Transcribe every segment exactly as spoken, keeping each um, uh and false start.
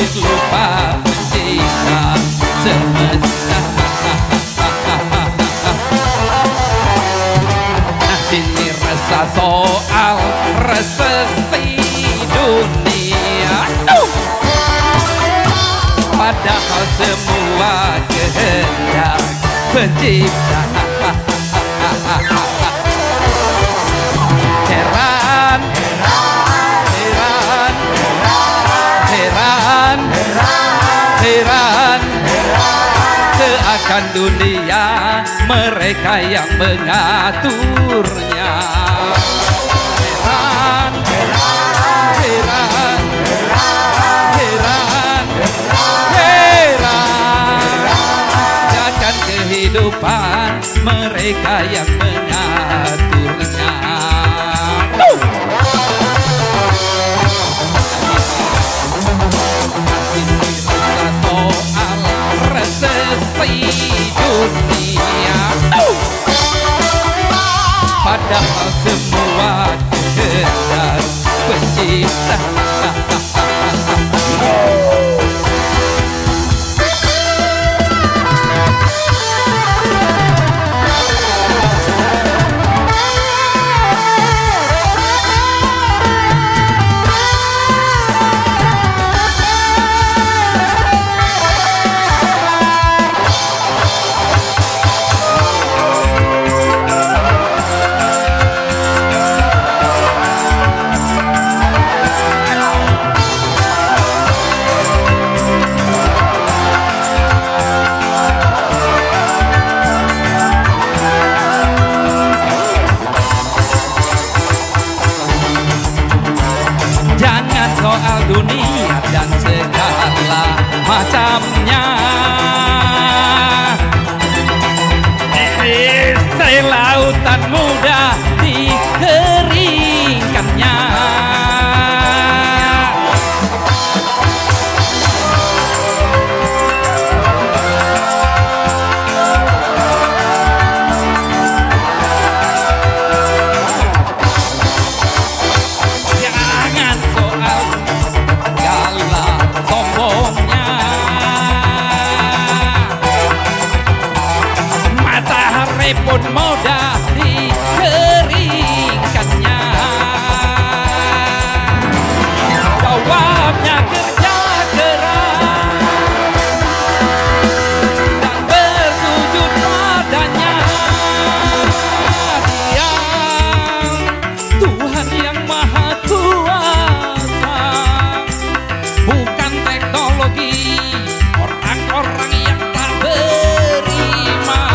hampir lupa pencipta semesta. Nah sini rasa soal resesi dunia, padahal semua kehendak pencipta. Heran, heran, heran, heran, seakan dunia mereka yang mengaturnya. Heran, heran, heran, heran, heran, akan kehidupan mereka yang mengaturnya. Soal resesi dunia, padahal semua kehendak pencipta. Soal dunia dan segala macamnya, isi lautan mudah dikeringkannya. Pun mudah dikeringkannya. Jawabnya kerja keras dan bersujud padanya. Dia Tuhan yang maha kuasa, bukan teknologi orang-orang yang tak beriman.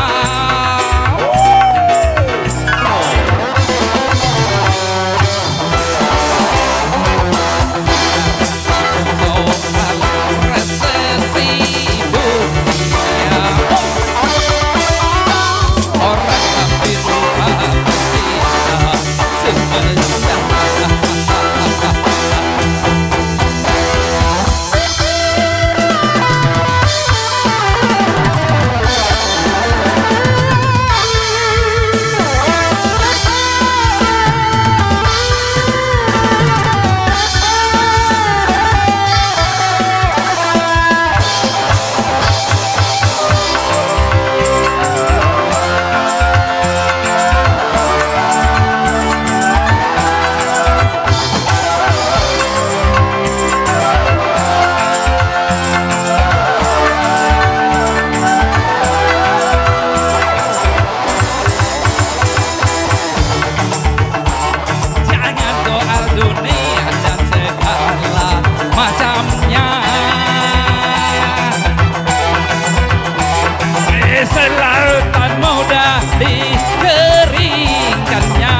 Selautan mudah dikeringkannya.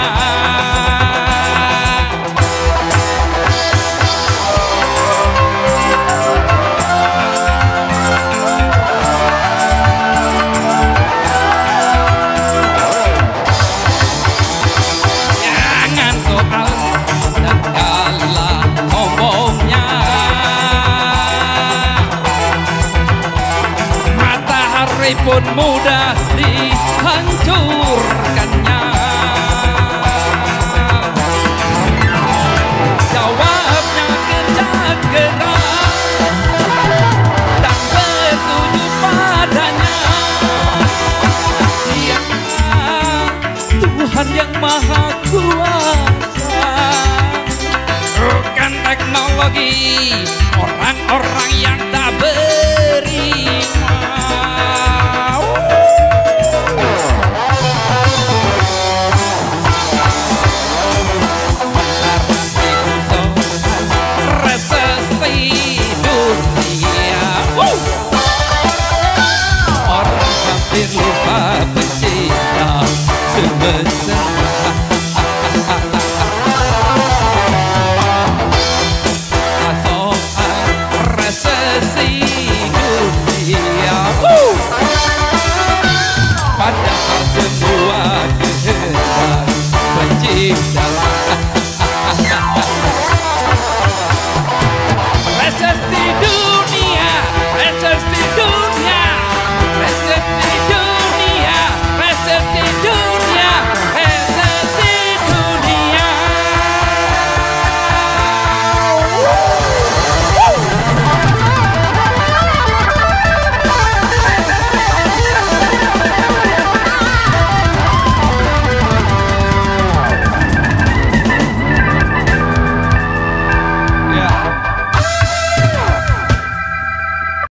Jangan soal dan kalah ngomongnya. Pun mudah dihancurkannya. Jawabnya kerja keras teknologi, orang-orang yang tak beriman.